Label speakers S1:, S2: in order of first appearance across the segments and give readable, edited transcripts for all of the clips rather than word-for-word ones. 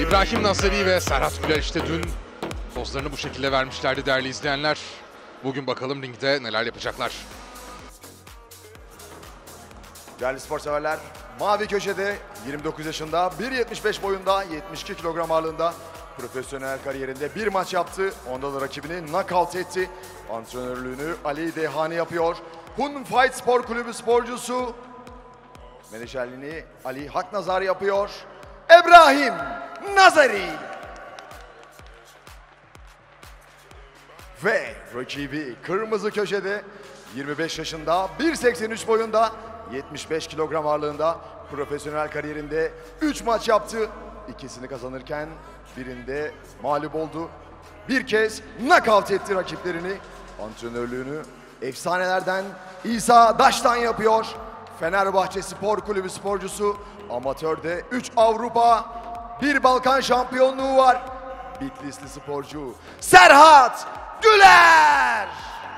S1: İbrahim Nazari ve Serhat Güler işte dün pozlarını bu şekilde vermişlerdi değerli izleyenler. Bugün bakalım ringde neler yapacaklar.
S2: Değerli spor severler, mavi köşede 29 yaşında, 1.75 boyunda, 72 kilogram ağırlığında profesyonel kariyerinde bir maç yaptı. Onda da rakibini knockout etti. Antrenörlüğünü Ali Dehani yapıyor. Hun Fight Spor Kulübü sporcusu. Menajerliğini Ali Haknazar yapıyor. İbrahim Nazari. Ve rakibi kırmızı köşede 25 yaşında, 1.83 boyunda, 75 kilogram ağırlığında profesyonel kariyerinde 3 maç yaptı. İkisini kazanırken birinde mağlup oldu. Bir kez knockout etti rakiplerini. Antrenörlüğünü efsanelerden İsa Daş'tan yapıyor. Fenerbahçe Spor Kulübü sporcusu. Amatörde 3 Avrupa, 1 Balkan şampiyonluğu var. Bitlisli sporcu Serhat Güler.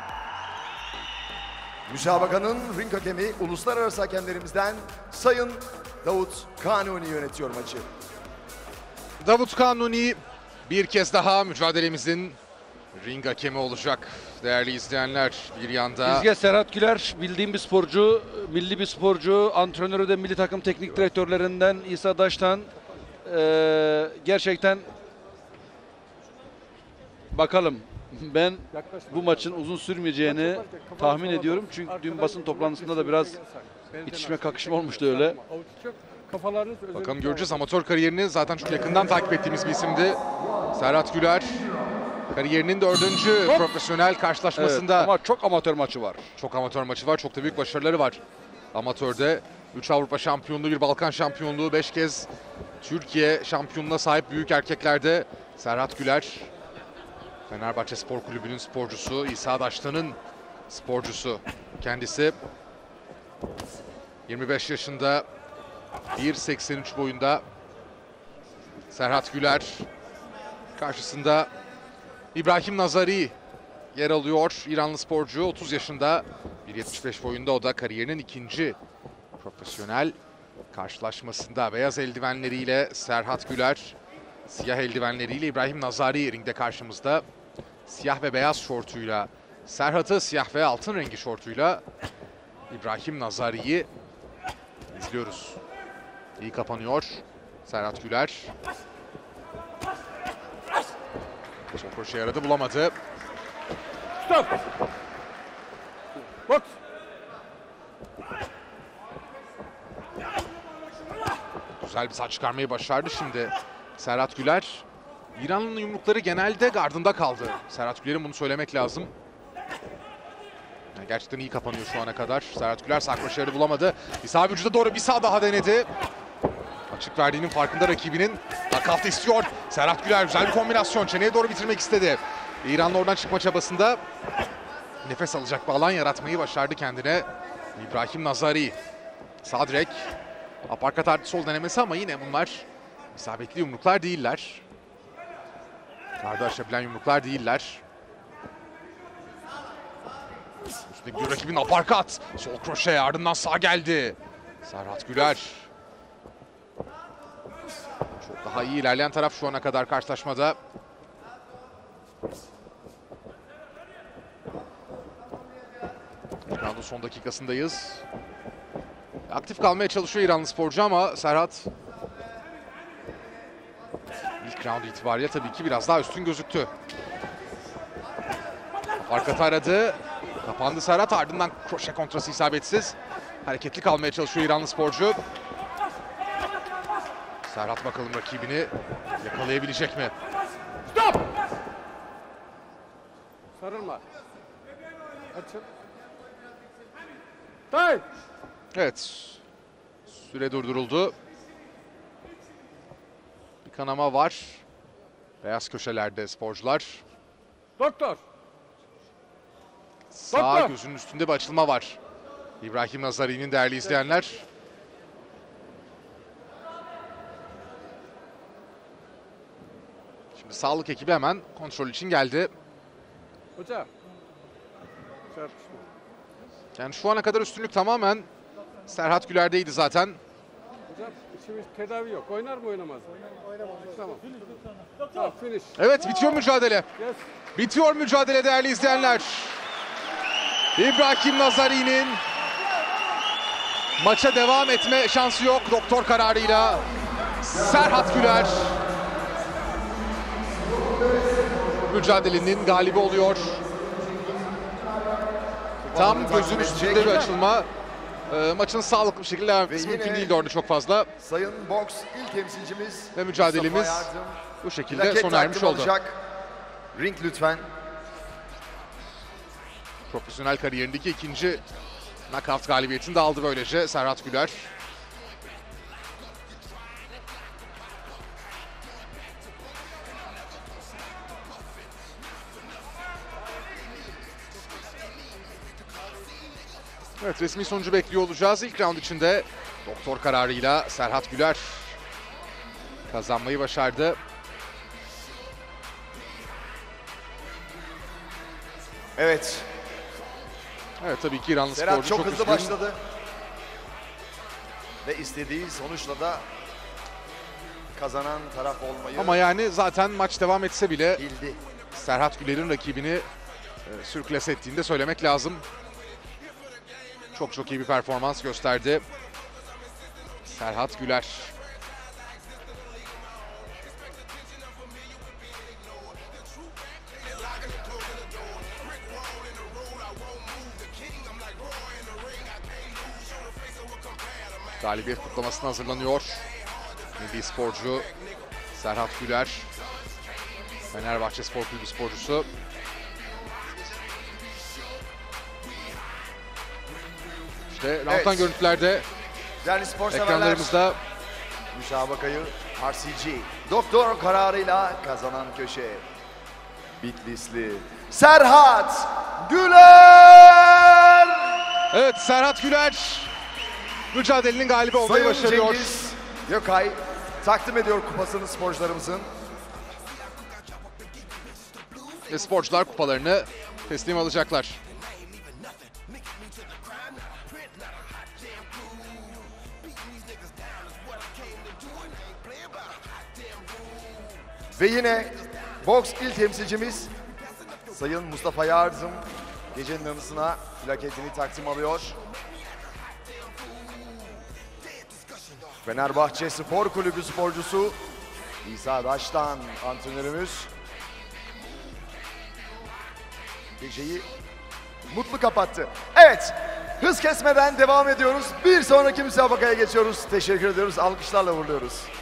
S2: Müsabakanın ring hakemi uluslararası hakemlerimizden Sayın Davut Kanuni yönetiyor maçı.
S1: Davut Kanuni bir kez daha mücadelemizin ring hakemi olacak değerli izleyenler. Bir yanda
S3: Bizge Serhat Güler bildiğim bir sporcu, milli bir sporcu, antrenörü de milli takım teknik direktörlerinden İsa Daş'tan. Gerçekten bakalım, ben bu maçın uzun sürmeyeceğini tahmin ediyorum. Çünkü dün basın toplantısında da biraz itişme kakışma olmuştu öyle.
S1: bakalım göreceğiz. Amatör kariyerini zaten çok yakından takip ettiğimiz bir isimdi. Serhat Güler kariyerinin 4. profesyonel karşılaşmasında.
S3: Evet, ama çok amatör maçı var.
S1: Çok amatör maçı var. Çok da büyük başarıları var. Amatörde 3 Avrupa şampiyonluğu, 1 Balkan şampiyonluğu, 5 kez Türkiye şampiyonluğuna sahip büyük erkeklerde Serhat Güler. Fenerbahçe Spor Kulübü'nün sporcusu, İsa Daştan'ın sporcusu. Kendisi 25 yaşında, 1.83 boyunda Serhat Güler. Karşısında İbrahim Nazari yer alıyor. İranlı sporcu, 30 yaşında, 1.75 boyunda. O da kariyerinin 2. profesyonel karşılaşmasında. Beyaz eldivenleriyle Serhat Güler, siyah eldivenleriyle İbrahim Nazari ringde karşımızda. Siyah ve beyaz şortuyla Serhat'ı, siyah ve altın rengi şortuyla İbrahim Nazari'yi izliyoruz. İyi kapanıyor Serhat Güler. Sol kroşe aradı, bulamadı.
S3: Stop. Box.
S1: Güzel bir saç çıkarmayı başardı şimdi Serhat Güler. İranlı'nın yumrukları genelde gardında kaldı. Serhat Güler'in bunu söylemek lazım. Yani gerçekten iyi kapanıyor şu ana kadar. Serhat Güler sağ kroşeleri bulamadı. Bir sağ vücuda doğru bir sağ daha denedi. Açık verdiğinin farkında rakibinin. Knockout istiyor. Serhat Güler güzel bir kombinasyon. Çeneye doğru bitirmek istedi. İranlı oradan çıkma çabasında nefes alacak bir alan yaratmayı başardı kendine İbrahim Nazari. Sağ direk. Aparkat artı sol denemesi ama yine bunlar isabetli yumruklar değiller. Gardı aşabilen yumruklar değiller. Üstündeki bir rakibin aparkat. Sol kroşe, ardından sağ geldi. Serhat Güler. Çok daha iyi ilerleyen taraf şu ana kadar karşılaşmada. Round'un son dakikasındayız. Aktif kalmaya çalışıyor İranlı sporcu ama Serhat ilk round itibariyle tabii ki biraz daha üstün gözüktü. Arkata aradı. Kapandı Serhat, ardından kroşe kontrası isabetsiz. Hareketli kalmaya çalışıyor İranlı sporcu. Serhat bakalım rakibini yakalayabilecek mi?
S3: Stop. Sarılma. Açıl. Time.
S1: Evet. Süre durduruldu. Bir kanama var. Beyaz köşelerde sporcular.
S3: Doktor.
S1: Sağ
S3: Doktor.
S1: gözünün üstünde bir açılma var. İbrahim Nazari'nin değerli izleyenler. Şimdi sağlık ekibi hemen kontrol için geldi.
S3: Hocam.
S1: Yani şu ana kadar üstünlük tamamen Serhat Güler'deydi zaten.
S3: Hocam
S4: işimiz tedavi yok. Oynar mı oynamaz mı? Oynamaz. Tamam. Tamam, finish.
S1: Evet, bitiyor mücadele.
S4: Yes.
S1: Bitiyor mücadele değerli izleyenler. İbrahim Nazari'nin maça devam etme şansı yok. Doktor kararıyla Serhat Güler mücadelenin galibi oluyor. Tam gözün üstünde bir açılma. Maçın sağlıklı bir şekilde devam etmesi
S2: Ve
S1: mümkün
S2: yine-
S1: değildi orada çok fazla.
S2: Sayın boks ilk temsilcimiz
S1: Ve mücadelemiz
S2: Mustafa Yardım.
S1: bu şekilde
S2: Plaket
S1: sona ermiş
S2: takdim
S1: oldu.
S2: alacak. Ring lütfen.
S1: Profesyonel kariyerindeki ikinci knockout galibiyetini de aldı böylece Serhat Güler. Evet, resmi sonucu bekliyor olacağız. İlk round içinde doktor kararıyla Serhat Güler kazanmayı başardı.
S2: Evet.
S1: Evet, tabii ki İranlı
S2: Serhat
S1: sporcu
S2: çok
S1: çok
S2: hızlı
S1: üzgün.
S2: başladı. Ve istediği sonuçla da kazanan taraf olmayı
S1: Ama yani zaten maç devam etse bile
S2: bildi.
S1: Serhat Güler'in rakibini sürklase ettiğini de söylemek lazım. Çok iyi bir performans gösterdi Serhat Güler. Galibiyet kutlamasına hazırlanıyor milli sporcu Serhat Güler. Fenerbahçe Spor Kulübü sporcusu. İşte round'dan
S2: Evet.
S1: görüntülerde
S2: Değerli spor severler,
S1: ekranlarımızda.
S2: müsabakayı RCG doktor kararıyla kazanan köşe Bitlisli Serhat Güler.
S1: Evet, Serhat Güler mücadelenin galibi olmayı
S2: Sayın
S1: başarıyor.
S2: Cengiz Gökay takdim ediyor kupasını sporcularımızın.
S1: Ve sporcular kupalarını teslim alacaklar.
S2: Ve yine boks il temsilcimiz Sayın Mustafa Yardım gecenin anısına plaketini takdim alıyor. Fenerbahçe Spor Kulübü sporcusu İsa Daş'tan antrenörümüz geceyi mutlu kapattı. Evet, hız kesmeden devam ediyoruz. Bir sonraki müsabakaya geçiyoruz. Teşekkür ediyoruz. Alkışlarla uğurluyoruz.